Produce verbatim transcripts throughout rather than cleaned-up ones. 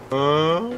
어?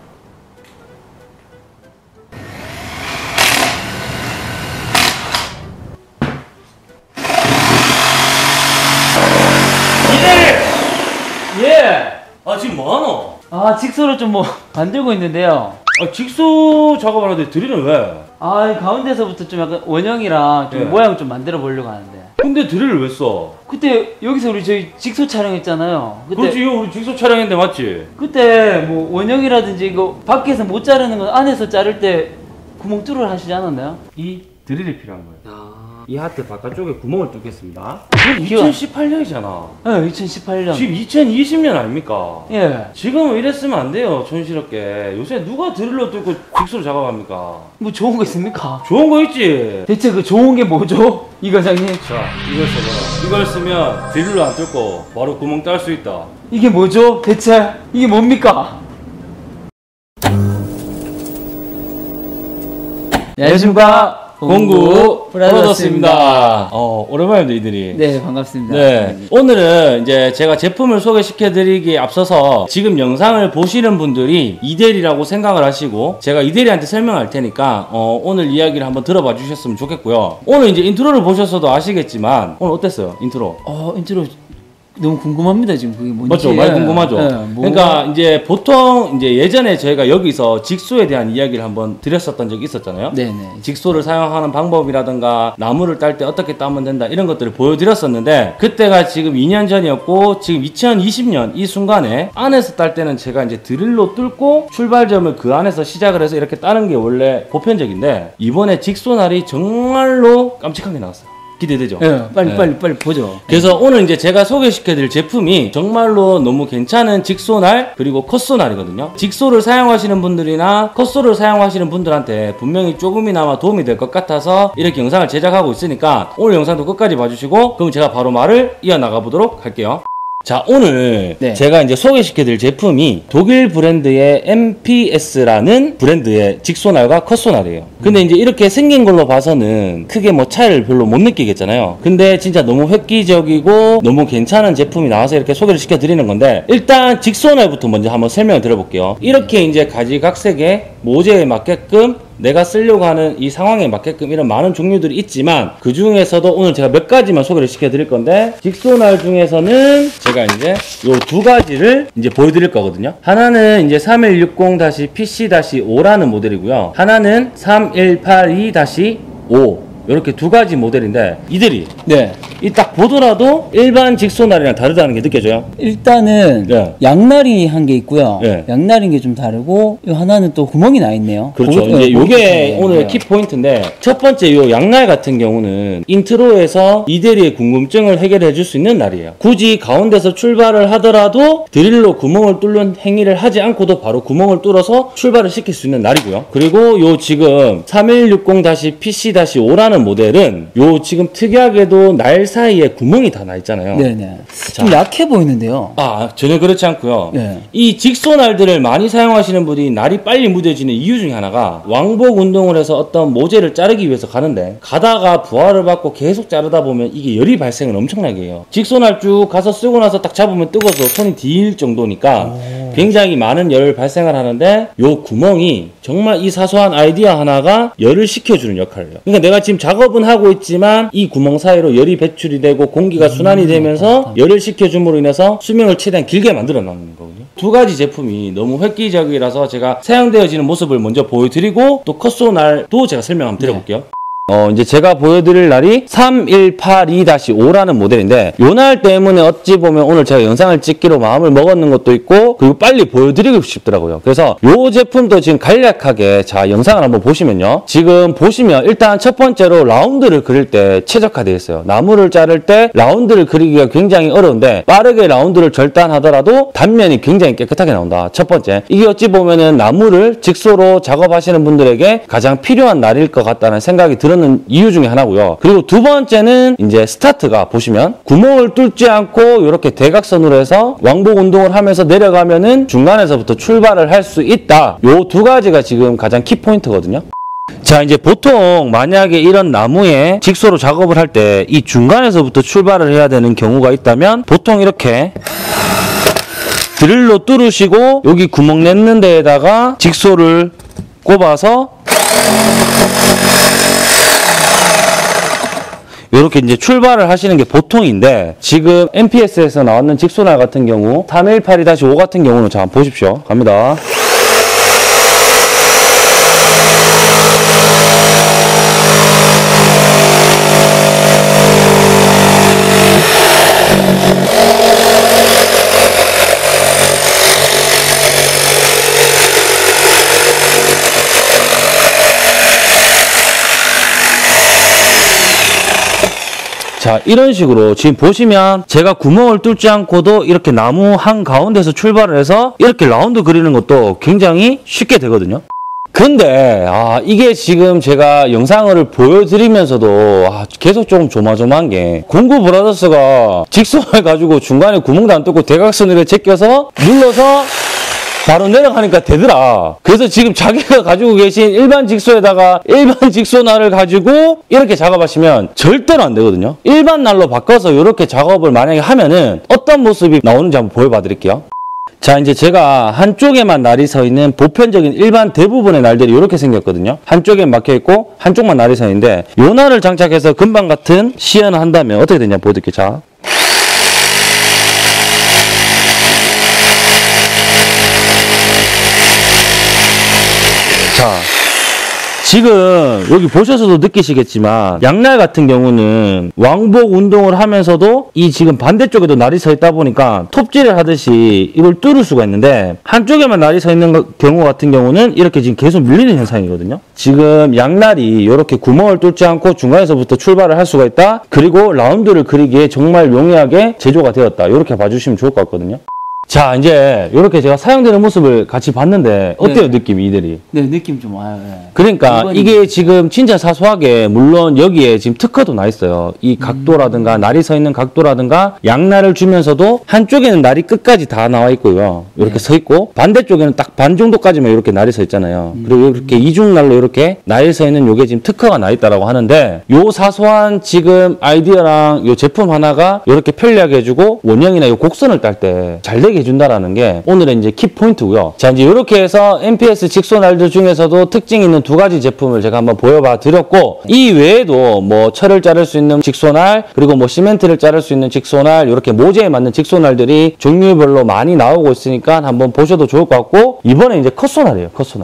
예! 아 지금 뭐하노? 아 직소를 좀 뭐 만들고 있는데요. 아 직소 작업을 하는데 드릴은 왜? 아 가운데서부터 좀 약간 원형이랑 좀 예. 모양 좀 만들어 보려고 하는데. 근데 드릴을 왜 써? 그때 여기서 우리 저희 직소 촬영했잖아요. 그때 그렇지 이거 우리 직소 촬영했는데 맞지? 그때 뭐 원형이라든지 이거 밖에서 못 자르는 건 안에서 자를 때 구멍 뚫을 하시지 않았나요? 이 드릴이 필요한 거예요. 아... 이 하트 바깥쪽에 구멍을 뚫겠습니다. 기억- 이천십팔 년이잖아. 네, 이천십팔 년. 지금 이천이십 년 아닙니까? 예. 지금은 이랬으면 안 돼요, 촌스럽게. 요새 누가 드릴로 뚫고 직소를 작업합니까? 뭐 좋은 거 있습니까? 좋은 거 있지? 대체 그 좋은 게 뭐죠? 이 과장님. 자, 이걸 써봐라. 이걸 쓰면 드릴로 안 뚫고 바로 구멍 딸 수 있다. 이게 뭐죠? 대체 이게 뭡니까? 안녕하십니까. 공구 브라더스입니다. 브라더스입니다. 어, 오랜만입니다, 이들이. 네, 반갑습니다. 네. 오늘은 이제 제가 제품을 소개시켜 드리기에 앞서서 지금 영상을 보시는 분들이 이대리라고 생각을 하시고 제가 이대리한테 설명할 테니까 어, 오늘 이야기를 한번 들어봐 주셨으면 좋겠고요. 오늘 이제 인트로를 보셨어도 아시겠지만 오늘 어땠어요? 인트로? 어, 인트로 너무 궁금합니다, 지금 그게 뭔지. 맞죠? 많이 궁금하죠? 네, 뭐... 그러니까 이제 보통 이제 예전에 저희가 여기서 직소에 대한 이야기를 한번 드렸었던 적이 있었잖아요. 네네. 직소를 사용하는 방법이라든가 나무를 딸 때 어떻게 따면 된다 이런 것들을 보여드렸었는데 그때가 지금 이 년 전이었고 지금 이천이십 년 이 순간에 안에서 딸 때는 제가 이제 드릴로 뚫고 출발점을 그 안에서 시작을 해서 이렇게 따는 게 원래 보편적인데 이번에 직소날이 정말로 깜찍한 게 나왔어요. 기대되죠? 네, 빨리 네. 빨리 빨리 보죠. 그래서 오늘 이제 제가 소개시켜드릴 제품이 정말로 너무 괜찮은 직소날 그리고 컷소날이거든요. 직소를 사용하시는 분들이나 컷소를 사용하시는 분들한테 분명히 조금이나마 도움이 될 것 같아서 이렇게 영상을 제작하고 있으니까 오늘 영상도 끝까지 봐주시고 그럼 제가 바로 말을 이어나가 보도록 할게요. 자, 오늘 네. 제가 이제 소개시켜드릴 제품이 독일 브랜드의 엠피에스라는 브랜드의 직소날과 컷소날이에요. 근데 이제 이렇게 생긴 걸로 봐서는 크게 뭐 차이를 별로 못 느끼겠잖아요. 근데 진짜 너무 획기적이고 너무 괜찮은 제품이 나와서 이렇게 소개를 시켜드리는 건데 일단 직소날부터 먼저 한번 설명을 드려볼게요. 이렇게 이제 가지각색의 모재에 맞게끔 내가 쓰려고 하는 이 상황에 맞게끔 이런 많은 종류들이 있지만 그 중에서도 오늘 제가 몇 가지만 소개를 시켜드릴 건데 직소날 중에서는 제가 이제 요 두 가지를 이제 보여드릴 거거든요. 하나는 이제 삼일육공 피씨 오라는 모델이고요. 하나는 삼일팔이 오 이렇게 두 가지 모델인데 이들이 네. 이 딱 보더라도 일반 직소날이랑 다르다는 게 느껴져요. 일단은 네. 양날이 한 게 있고요. 네. 양날인 게 좀 다르고 이 하나는 또 구멍이 나 있네요. 그렇죠. 보기- 이제 네, 요게 보기- 오늘 네. 키 포인트인데 첫 번째 요 양날 같은 경우는 인트로에서 이대리의 궁금증을 해결해 줄 수 있는 날이에요. 굳이 가운데서 출발을 하더라도 드릴로 구멍을 뚫는 행위를 하지 않고도 바로 구멍을 뚫어서 출발을 시킬 수 있는 날이고요. 그리고 요 지금 삼일육공 피씨 오라는 모델은 요 지금 특이하게도 날 사이에 구멍이 다 나 있잖아요. 네네. 자. 좀 약해 보이는데요. 아, 전혀 그렇지 않고요. 네. 이 직소날들을 많이 사용하시는 분이 날이 빨리 무뎌지는 이유 중에 하나가 왕복 운동을 해서 어떤 모재를 자르기 위해서 가는데 가다가 부하를 받고 계속 자르다 보면 이게 열이 발생을 엄청나게 해요. 직소날 쭉 가서 쓰고 나서 딱 잡으면 뜨거워서 손이 뒤일 정도니까 오. 굉장히 많은 열을 발생을 하는데 요 구멍이 정말 이 사소한 아이디어 하나가 열을 식혀주는 역할을 해요. 그러니까 내가 지금 작업은 하고 있지만 이 구멍 사이로 열이 배출이 되고 공기가 순환이 되면서 열을 식혀줌으로 인해서 수명을 최대한 길게 만들어 놓는 거거든요. 두 가지 제품이 너무 획기적이라서 제가 사용되어지는 모습을 먼저 보여드리고 또 컷소날도 제가 설명 한번 드려볼게요. 네. 어, 이제 제가 보여드릴 날이 삼일팔이 오라는 모델인데 요 날 때문에 어찌 보면 오늘 제가 영상을 찍기로 마음을 먹었는 것도 있고 그리고 빨리 보여드리고 싶더라고요. 그래서 요 제품도 지금 간략하게 자 영상을 한번 보시면요. 지금 보시면 일단 첫 번째로 라운드를 그릴 때 최적화되어 있어요. 나무를 자를 때 라운드를 그리기가 굉장히 어려운데 빠르게 라운드를 절단하더라도 단면이 굉장히 깨끗하게 나온다. 첫 번째. 이게 어찌 보면은 나무를 직소로 작업하시는 분들에게 가장 필요한 날일 것 같다는 생각이 들었는데 이유 중에 하나고요. 그리고 두 번째는 이제 스타트가 보시면 구멍을 뚫지 않고 이렇게 대각선으로 해서 왕복 운동을 하면서 내려가면은 중간에서부터 출발을 할 수 있다. 요 두 가지가 지금 가장 키포인트거든요. 자, 이제 보통 만약에 이런 나무에 직소로 작업을 할 때 이 중간에서부터 출발을 해야 되는 경우가 있다면 보통 이렇게 드릴로 뚫으시고 여기 구멍 냈는 데에다가 직소를 꼽아서 이렇게 이제 출발을 하시는 게 보통인데, 지금 엠피에스에서 나왔는 직소날 같은 경우 삼일팔이 오 같은 경우는 자 한번 보십시오. 갑니다. 자, 이런 식으로 지금 보시면 제가 구멍을 뚫지 않고도 이렇게 나무 한 가운데서 출발을 해서 이렇게 라운드 그리는 것도 굉장히 쉽게 되거든요. 근데 아 이게 지금 제가 영상을 보여드리면서도 아, 계속 조금 조마조마한 게, 공구 브라더스가 직선을 가지고 중간에 구멍도 안 뚫고 대각선으로 제껴서 눌러서 바로 내려가니까 되더라. 그래서 지금 자기가 가지고 계신 일반 직소에다가 일반 직소날을 가지고 이렇게 작업하시면 절대로 안 되거든요. 일반 날로 바꿔서 이렇게 작업을 만약에 하면은 어떤 모습이 나오는지 한번 보여봐 드릴게요. 자, 이제 제가 한쪽에만 날이 서 있는 보편적인 일반 대부분의 날들이 이렇게 생겼거든요. 한쪽에 막혀 있고 한쪽만 날이 서 있는데, 요 날을 장착해서 금방 같은 시연을 한다면 어떻게 되냐 보여드릴게요. 자. 자, 지금 여기 보셔서도 느끼시겠지만 양날 같은 경우는 왕복 운동을 하면서도 이 지금 반대쪽에도 날이 서 있다 보니까 톱질을 하듯이 이걸 뚫을 수가 있는데, 한쪽에만 날이 서 있는 경우 같은 경우는 이렇게 지금 계속 밀리는 현상이거든요. 지금 양날이 이렇게 구멍을 뚫지 않고 중간에서부터 출발을 할 수가 있다. 그리고 라운드를 그리기에 정말 용이하게 제조가 되었다. 이렇게 봐주시면 좋을 것 같거든요. 자, 이제 이렇게 제가 사용되는 모습을 같이 봤는데 어때요? 네. 느낌이 이들이? 네, 느낌 좀 와요. 네. 그러니까 이게 지금 진짜 사소하게, 물론 여기에 지금 특허도 나 있어요. 이 각도라든가 음. 날이 서 있는 각도라든가 양날을 주면서도 한쪽에는 날이 끝까지 다 나와 있고요. 이렇게 네. 서 있고 반대쪽에는 딱 반 정도까지만 이렇게 날이 서 있잖아요. 음. 그리고 이렇게 이중날로 이렇게 날이 서 있는 요게 지금 특허가 나 있다라고 하는데, 요 사소한 지금 아이디어랑 요 제품 하나가 이렇게 편리하게 해주고 원형이나 요 곡선을 딸 때 잘 되게 해준다라는 게 오늘의 이제 키포인트고요. 자, 이제 이렇게 해서 엠피에스 직소날들 중에서도 특징 있는 두 가지 제품을 제가 한번 보여봐 드렸고, 이 외에도 뭐 철을 자를 수 있는 직소날, 그리고 뭐 시멘트를 자를 수 있는 직소날, 이렇게 모재에 맞는 직소날들이 종류별로 많이 나오고 있으니까 한번 보셔도 좋을 것 같고, 이번에 이제 컷소날이에요. 컷소날.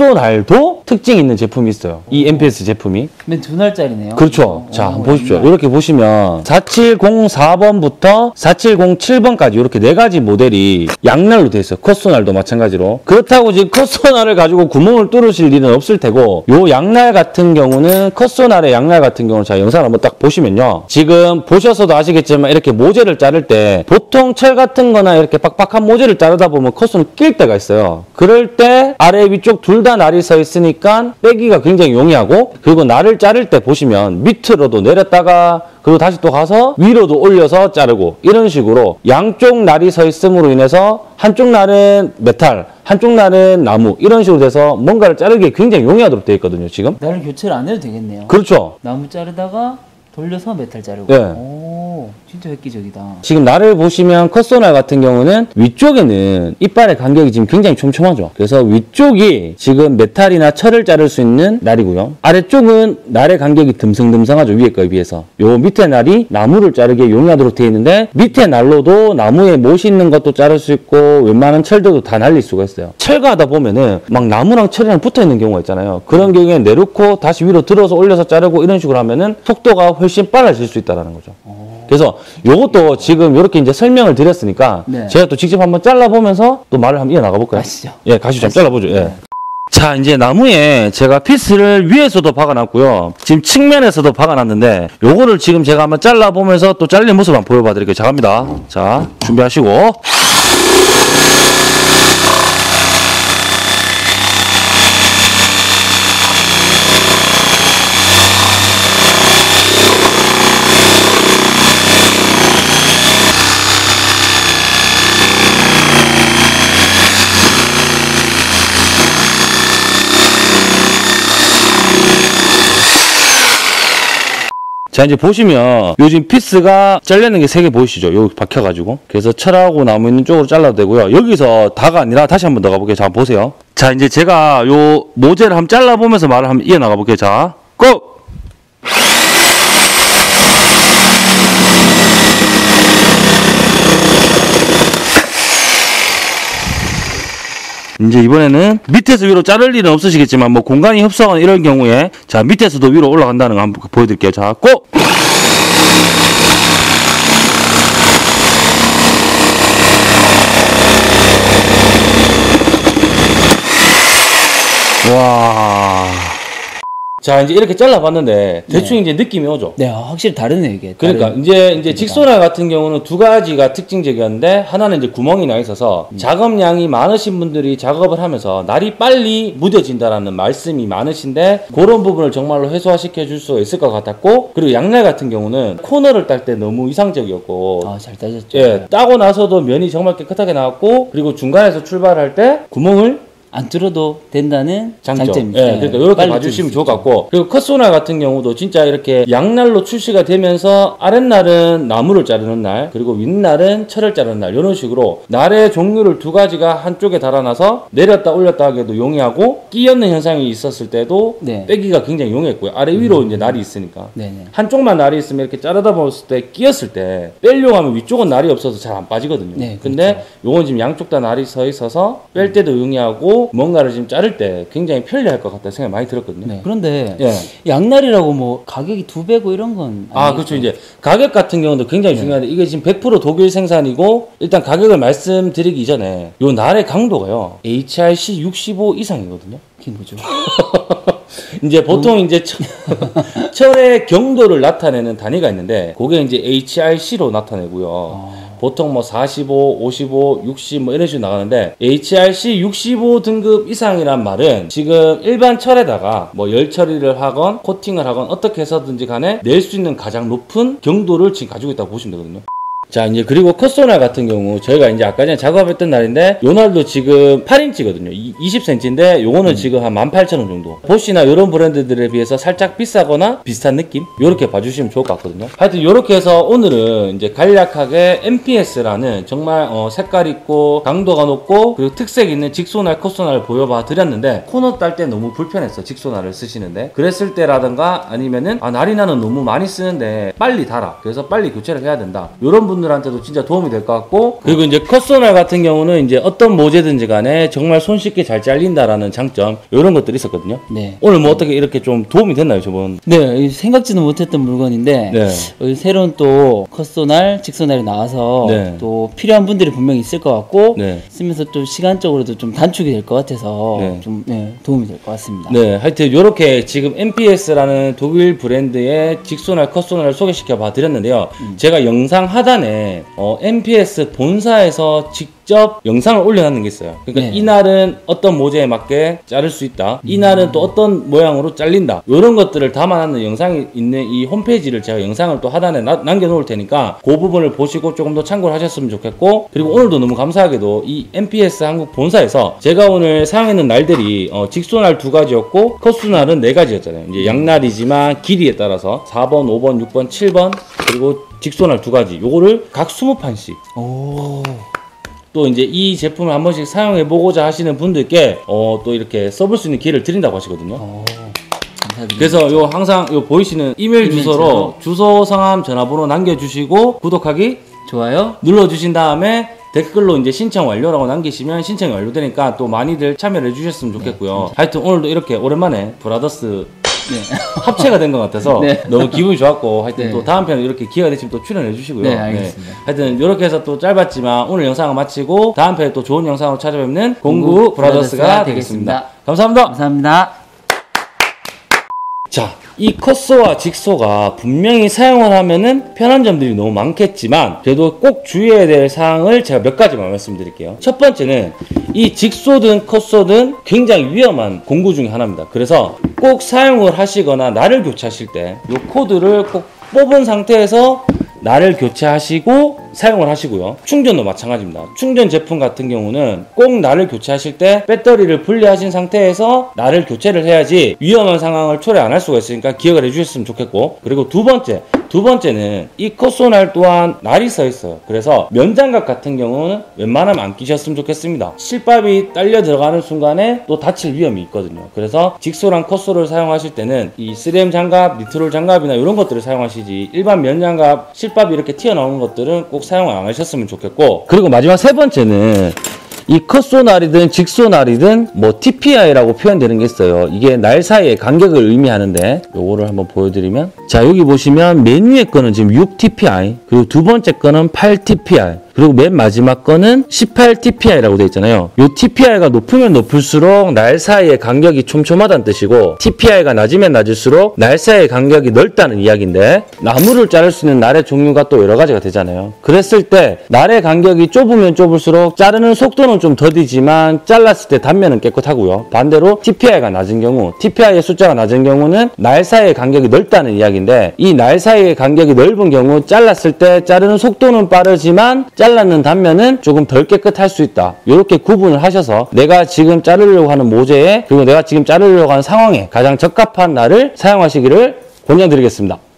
컷소날도 특징 있는 제품이 있어요. 이 엠피에스 제품이. 맨 두 날짜리네요. 그렇죠. 자, 한번 보십시오. 이렇게 보시면 사칠공사 번부터 사칠공칠 번까지 이렇게 네 가지 모델이 양날로 되어 있어요. 컷소날도 마찬가지로. 그렇다고 지금 컷소날을 가지고 구멍을 뚫으실 일은 없을 테고, 요 양날 같은 경우는 컷소날의 양날 같은 경우는 자, 영상을 한번 딱 보시면요. 지금 보셔서도 아시겠지만 이렇게 모재를 자를 때 보통 철 같은 거나 이렇게 빡빡한 모재를 자르다 보면 컷소는 낄 때가 있어요. 그럴 때 아래 위쪽 둘 다 날이 서 있으니까 빼기가 굉장히 용이하고, 그리고 날을 자를 때 보시면 밑으로도 내렸다가 그리고 다시 또 가서 위로도 올려서 자르고, 이런 식으로 양쪽 날이 서 있음으로 인해서 한쪽 날은 메탈, 한쪽 날은 나무, 이런 식으로 돼서 뭔가를 자르기에 굉장히 용이하도록 되어 있거든요. 지금 날을 교체를 안 해도 되겠네요. 그렇죠. 나무 자르다가 돌려서 메탈 자르고. 네. 오, 진짜 획기적이다. 지금 날을 보시면 컷소날 같은 경우는 위쪽에는 이빨의 간격이 지금 굉장히 촘촘하죠. 그래서 위쪽이 지금 메탈이나 철을 자를 수 있는 날이고요. 아래쪽은 날의 간격이 듬성듬성하죠. 위에 거에 비해서. 요 밑에 날이 나무를 자르기에 용이하도록 되어 있는데, 밑에 날로도 나무에 못이 있는 것도 자를 수 있고 웬만한 철들도 다 날릴 수가 있어요. 철거하다 보면은 막 나무랑 철이랑 붙어 있는 경우가 있잖아요. 그런 경우에 내놓고 다시 위로 들어서 올려서 자르고 이런 식으로 하면은 속도가 훨씬 빨라질 수 있다는 거죠. 오. 그래서 요것도 지금 이렇게 이제 설명을 드렸으니까 네. 제가 또 직접 한번 잘라보면서 또 말을 한번 이어나가 볼까요? 가시죠. 예, 가시죠. 한번 잘라보죠. 예. 네. 자, 이제 나무에 제가 피스를 위에서도 박아놨고요. 지금 측면에서도 박아놨는데, 요거를 지금 제가 한번 잘라보면서 또 잘린 모습 한번 보여봐 드릴게요. 자, 갑니다. 자, 준비하시고. 자, 이제 보시면 요즘 피스가 잘리는 게 세 개 보이시죠? 여기 박혀가지고. 그래서 철하고 나무 있는 쪽으로 잘라도 되고요. 여기서 다가 아니라 다시 한번 더 가볼게요. 자, 보세요. 자, 이제 제가 요 모재를 한번 잘라보면서 말을 한번 이어나가 볼게요. 자, 고! 이제 이번에는 밑에서 위로 자를 일은 없으시겠지만 뭐 공간이 협소하거나 이런 경우에 자 밑에서도 위로 올라간다는 거 한번 보여드릴게요. 자, 고! 와. 자, 이제 이렇게 잘라봤는데 대충 네. 이제 느낌이 오죠. 네, 확실히 다르네 이게. 그러니까 다른 이제 이제 직소날 같은 경우는 두 가지가 특징적이었는데 하나는 이제 구멍이 나 있어서 음. 작업량이 많으신 분들이 작업을 하면서 날이 빨리 무뎌진다라는 말씀이 많으신데 그런 부분을 정말로 해소화시켜 줄 수 있을 것 같았고, 그리고 양날 같은 경우는 코너를 딸 때 너무 이상적이었고 아, 잘 따졌죠. 예, 따고 나서도 면이 정말 깨끗하게 나왔고, 그리고 중간에서 출발할 때 구멍을 안 뚫어도 된다는 장점. 장점입니다. 예, 그러니까 이렇게 봐주시면 좋을 것 같고, 그리고 컷소날 같은 경우도 진짜 이렇게 양날로 출시가 되면서 아랫날은 나무를 자르는 날, 그리고 윗날은 철을 자르는 날, 이런 식으로 날의 종류를 두 가지가 한쪽에 달아놔서 내렸다 올렸다 하기에도 용이하고, 끼얹는 현상이 있었을 때도 네. 빼기가 굉장히 용이했고요. 아래 위로 음. 이제 날이 있으니까 네네. 한쪽만 날이 있으면 이렇게 자르다 봤을 때 끼었을 때 빼려고 하면 위쪽은 날이 없어서 잘 안 빠지거든요. 네, 근데 그렇죠. 요건 지금 양쪽 다 날이 서 있어서 뺄 때도 용이하고 뭔가를 지금 자를 때 굉장히 편리할 것 같다는 생각이 많이 들었거든요. 네. 그런데 예. 양날이라고 뭐 가격이 두 배고 이런 건 아, 그렇죠. 이제 가격 같은 경우도 굉장히 네. 중요한데 이게 지금 백 퍼센트 독일 생산이고, 일단 가격을 말씀드리기 이전에 요 날의 강도가요 에이치알씨 육십오 이상이거든요. 긴 거죠. 이제 보통 음. 이제 철, 철의 경도를 나타내는 단위가 있는데 그게 이제 에이치알씨로 나타내고요. 아. 보통 뭐 사십오, 오십오, 육십 뭐 이런 식으로 나가는데 에이치알씨 육십오 등급 이상이란 말은 지금 일반 철에다가 뭐 열 처리를 하건 코팅을 하건 어떻게 해서든지 간에 낼 수 있는 가장 높은 경도를 지금 가지고 있다고 보시면 되거든요. 자, 이제 그리고 컷소날 같은 경우 저희가 이제 아까 전에 작업했던 날인데 요 날도 지금 팔 인치거든요. 이십 센티미터인데 요거는 음. 지금 한 만 팔천 원 정도. 보시나 이런 브랜드들에 비해서 살짝 비싸거나 비슷한 느낌? 요렇게 봐주시면 좋을 것 같거든요. 하여튼 요렇게 해서 오늘은 이제 간략하게 엠피에스라는 정말 어 색깔 있고 강도가 높고 그리고 특색 있는 직소날 컷소날을 보여봐 드렸는데, 코너 딸 때 너무 불편했어 직소날을 쓰시는데, 그랬을 때라든가 아니면은 아 날이 나는 너무 많이 쓰는데 빨리 달아, 그래서 빨리 교체를 해야 된다, 요런 분 분들한테도 진짜 도움이 될 것 같고, 그리고 이제 컷소날 같은 경우는 이제 어떤 모재든지 간에 정말 손쉽게 잘 잘린다라는 장점, 이런 것들이 있었거든요. 네. 오늘 뭐 어떻게 이렇게 좀 도움이 됐나요, 저번? 네, 생각지는 못했던 물건인데 네. 새로운 또 컷소날, 직소날이 나와서 네. 또 필요한 분들이 분명히 있을 것 같고 네. 쓰면서 좀 시간적으로도 좀 단축이 될 것 같아서 네. 좀 네, 도움이 될 것 같습니다. 네, 하여튼 이렇게 지금 엠피에스라는 독일 브랜드의 직소날, 컷소날을 소개시켜 봐 드렸는데요. 음. 제가 영상 하단에 어, 엠피에스 본사에서 직접 영상을 올려놨는 게 있어요. 그러니까 네. 이날은 어떤 모재에 맞게 자를 수 있다, 음. 이날은 또 어떤 모양으로 잘린다, 이런 것들을 담아놨는 영상이 있는 이 홈페이지를 제가 영상을 또 하단에 나, 남겨놓을 테니까 그 부분을 보시고 조금 더 참고를 하셨으면 좋겠고, 그리고 오늘도 너무 감사하게도 이 엠피에스 한국 본사에서 제가 오늘 사용했는 날들이 어, 직소날 두 가지였고 컷소날은 네 가지였잖아요. 이제 양날이지만 길이에 따라서 사 번, 오 번, 육 번, 칠 번, 그리고 직소날 두 가지, 요거를 각 이십 판씩 오. 또 이제 이 제품을 한 번씩 사용해 보고자 하시는 분들께 어, 또 이렇게 써볼 수 있는 기회를 드린다고 하시거든요. 오. 그래서 요 항상 요 보이시는 이메일, 이메일 주소로 주소, 성함, 전화번호 남겨주시고 구독하기, 좋아요 눌러주신 다음에 댓글로 이제 신청 완료라고 남기시면 신청이 완료되니까 또 많이들 참여를 해주셨으면 좋겠고요. 네, 하여튼 오늘도 이렇게 오랜만에 브라더스 네. 합체가 된 것 같아서 네. 너무 기분이 좋았고, 하여튼 네. 또 다음 편에 이렇게 기회가 되시면 또 출연해 주시고요. 네, 알겠습니다. 네. 하여튼 이렇게 해서 또 짧았지만 오늘 영상을 마치고 다음 편에 또 좋은 영상으로 찾아뵙는 공구, 공구 브라더스가, 브라더스가 되겠습니다. 되겠습니다. 감사합니다. 감사합니다. 자, 이 컷소와 직소가 분명히 사용을 하면은 편한 점들이 너무 많겠지만 그래도 꼭 주의해야 될 사항을 제가 몇 가지만 말씀드릴게요. 첫 번째는 이 직소든 컷소든 굉장히 위험한 공구 중에 하나입니다. 그래서 꼭 사용을 하시거나 날을 교체하실 때 이 코드를 꼭 뽑은 상태에서 날을 교체하시고 사용을 하시고요. 충전도 마찬가지입니다. 충전 제품 같은 경우는 꼭 날을 교체하실 때 배터리를 분리하신 상태에서 날을 교체를 해야지 위험한 상황을 초래 안 할 수가 있으니까 기억을 해주셨으면 좋겠고, 그리고 두 번째 두 번째는 이 컷소날 또한 날이 써 있어요. 그래서 면장갑 같은 경우는 웬만하면 안 끼셨으면 좋겠습니다. 실밥이 딸려 들어가는 순간에 또 다칠 위험이 있거든요. 그래서 직소랑 컷소를 사용하실 때는 이 쓰리엠 장갑, 니트롤 장갑이나 이런 것들을 사용하시지, 일반 면장갑, 실밥이 이렇게 튀어나오는 것들은 꼭 사용 안 하셨으면 좋겠고, 그리고 마지막 세 번째는 이 컷소날이든 직소날이든 뭐 티피아이라고 표현되는 게 있어요. 이게 날 사이의 간격을 의미하는데, 요거를 한번 보여드리면, 자 여기 보시면 맨 위에 거는 지금 육 티피아이, 그리고 두 번째 거는 팔 티피아이, 그리고 맨 마지막 거는 십팔 티피아이라고 되어 있잖아요. 요 티피아이가 높으면 높을수록 날 사이의 간격이 촘촘하다는 뜻이고, 티피아이가 낮으면 낮을수록 날 사이의 간격이 넓다는 이야기인데, 나무를 자를 수 있는 날의 종류가 또 여러 가지가 되잖아요. 그랬을 때 날의 간격이 좁으면 좁을수록 자르는 속도는 좀 더디지만 잘랐을 때 단면은 깨끗하고요. 반대로 티피아이가 낮은 경우, 티피아이의 숫자가 낮은 경우는 날 사이의 간격이 넓다는 이야기인데, 이 날 사이의 간격이 넓은 경우 잘랐을 때 자르는 속도는 빠르지만 잘랐는 단면은 조금 덜 깨끗할 수 있다. 이렇게 구분을 하셔서 내가 지금 자르려고 하는 모재에, 그리고 내가 지금 자르려고 하는 상황에 가장 적합한 날을 사용하시기를 권장드리겠습니다.